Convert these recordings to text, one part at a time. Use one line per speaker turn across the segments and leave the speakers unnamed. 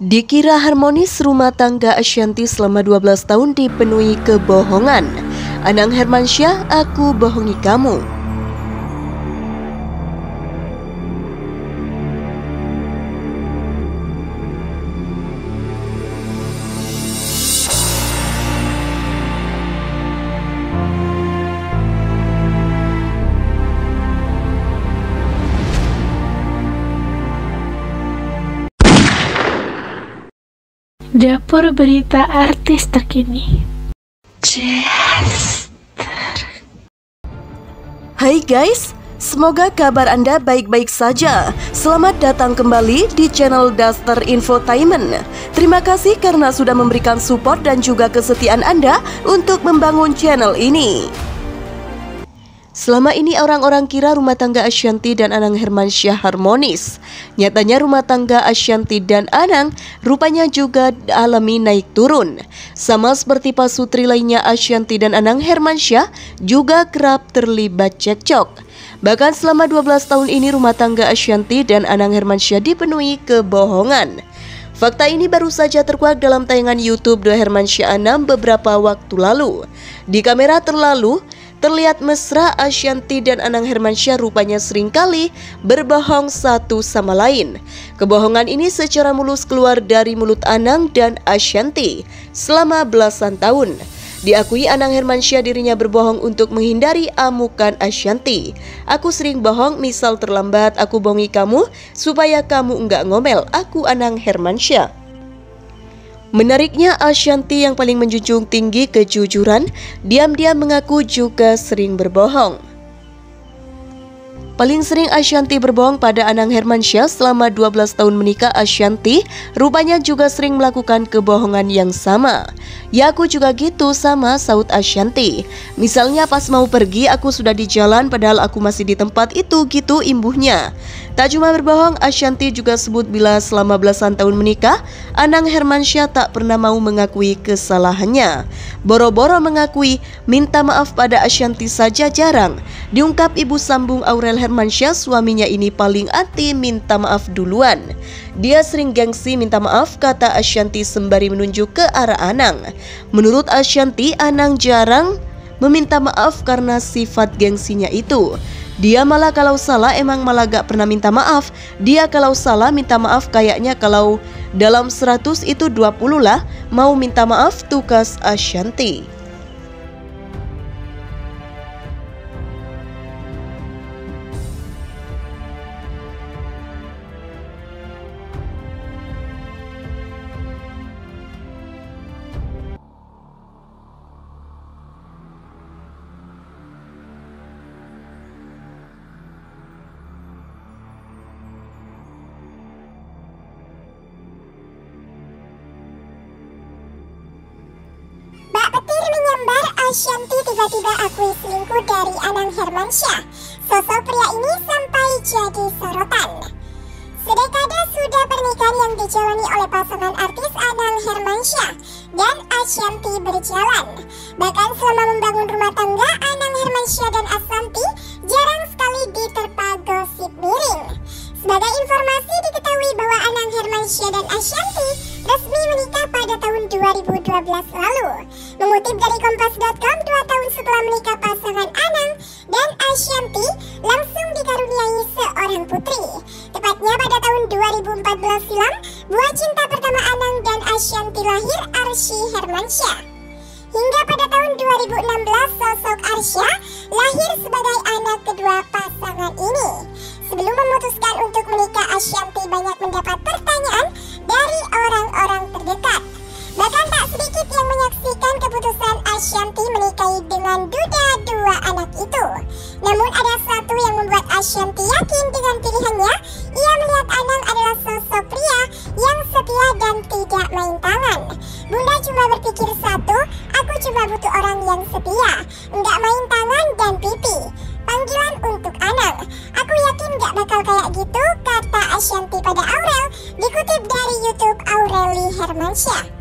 Dikira harmonis rumah tangga Ashanty selama 12 tahun dipenuhi kebohongan. Anang Hermansyah, aku bohongi kamu.
Dapur berita artis terkini.
Hai guys, semoga kabar Anda baik-baik saja. Selamat datang kembali di channel Daster Infotainment. Terima kasih karena sudah memberikan support dan juga kesetiaan Anda untuk membangun channel ini. Selama ini orang-orang kira rumah tangga Ashanty dan Anang Hermansyah harmonis. Nyatanya rumah tangga Ashanty dan Anang rupanya juga alami naik turun. Sama seperti pasutri lainnya, Ashanty dan Anang Hermansyah juga kerap terlibat cekcok. Bahkan selama 12 tahun ini rumah tangga Ashanty dan Anang Hermansyah dipenuhi kebohongan. Fakta ini baru saja terkuak dalam tayangan YouTube The Hermansyah Anam beberapa waktu lalu. Di kamera terlihat mesra Ashanty dan Anang Hermansyah rupanya seringkali berbohong satu sama lain. Kebohongan ini secara mulus keluar dari mulut Anang dan Ashanty selama belasan tahun. Diakui Anang Hermansyah dirinya berbohong untuk menghindari amukan Ashanty. Aku sering bohong, misal terlambat aku bohongi kamu supaya kamu enggak ngomel, aku Anang Hermansyah. Menariknya, Ashanty yang paling menjunjung tinggi kejujuran, diam-diam mengaku juga sering berbohong. Paling sering Ashanty berbohong pada Anang Hermansyah. Selama 12 tahun menikah, Ashanty rupanya juga sering melakukan kebohongan yang sama. Ya aku juga gitu sama, saut Ashanty. Misalnya pas mau pergi aku sudah di jalan padahal aku masih di tempat itu, gitu imbuhnya. Tak cuma berbohong, Ashanty juga sebut bila selama belasan tahun menikah, Anang Hermansyah tak pernah mau mengakui kesalahannya. Boro-boro mengakui minta maaf pada Ashanty saja jarang. Diungkap ibu sambung Aurel Hermansyah, suaminya ini paling anti minta maaf duluan. Dia sering gengsi minta maaf, kata Ashanty sembari menunjuk ke arah Anang. Menurut Ashanty, Anang jarang meminta maaf karena sifat gengsinya itu. Dia malah kalau salah emang malah gak pernah minta maaf. Dia kalau salah minta maaf kayaknya kalau dalam 100 itu 20 lah mau minta maaf, tukas Ashanty.
Petir menyambar, Ashanty tiba-tiba akui selingkuh dari Anang Hermansyah. Sosok pria ini sampai jadi sorotan. Sedekade sudah pernikahan yang dijalani oleh pasangan artis Anang Hermansyah dan Ashanty berjalan. Bahkan selama membangun rumah tangga, Anang Hermansyah dan Ashanty jarang sekali diterpa gosip miring. Sebagai informasi, diketahui bahwa Anang Hermansyah dan Ashanty resmi menikah pada tahun 2012 lalu. Mengutip dari Kompas.com, 2 tahun setelah menikah, pasangan Anang dan Ashanty langsung dikaruniai seorang putri. Tepatnya pada tahun 2014 silam, buah cinta pertama Anang dan Ashanty lahir, Arsy Hermansyah. Hingga pada tahun 2016, sosok Arsya lahir sebagai anak kedua pasangan ini. Sebelum memutuskan untuk menikah, Ashanty banyak mendapat pertanyaan dari orang-orang terdekat. Bahkan tak sedikit yang menyaksikan keputusan Ashanty menikahi dengan duda dua anak itu. Namun ada satu yang membuat Ashanty yakin dengan pilihannya. Ia melihat Anang adalah sosok pria yang setia dan tidak main tangan. Bunda cuma berpikir satu, aku cuma butuh orang yang setia, enggak main tangan dan pipi. Panggilan untuk Anang. Aku yakin gak bakal kayak gitu, kata Ashanty pada Aurel, dikutip dari YouTube Aureli Hermansyah.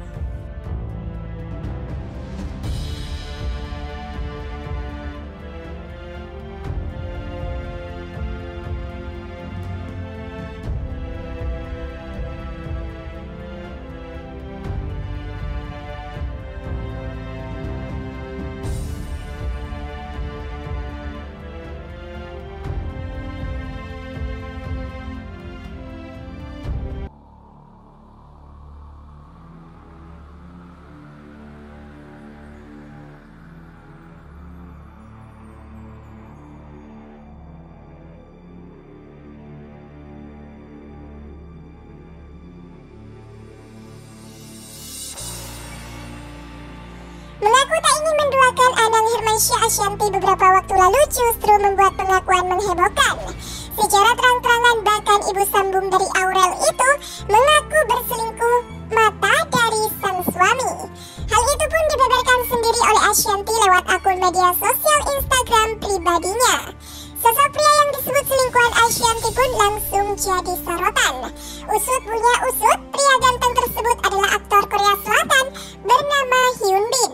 tak ingin menduakan Anang Hermansyah Ashanty beberapa waktu lalu justru membuat pengakuan menghebohkan. Secara terang-terangan bahkan ibu sambung dari Aurel itu mengaku berselingkuh mata dari sang suami. Hal itu pun dibeberkan sendiri oleh Ashanty lewat akun media sosial Instagram pribadinya. Sosok pria yang disebut selingkuhan Ashanty pun langsung jadi sorotan. Usut punya usut, pria ganteng tersebut adalah aktor Korea Selatan bernama Hyun Bin.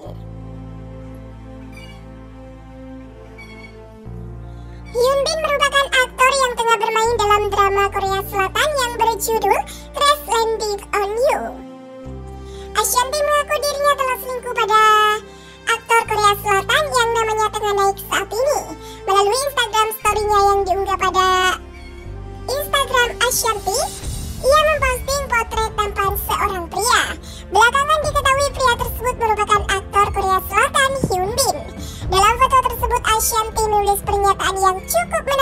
Hyun Bin merupakan aktor yang tengah bermain dalam drama Korea Selatan yang berjudul Crash Landing on You. Ashanty mengaku dirinya telah selingkuh pada aktor Korea Selatan yang namanya tengah naik saat ini. Melalui Instagram story-nya yang diunggah pada Instagram Ashanty, ia memposting potret tampan seorang pria. Belakangan diketahui pria tersebut merupakan aktor Korea Selatan Hyun Bin. Dalam foto tersebut Ashanty menulis pernyataan yang cukup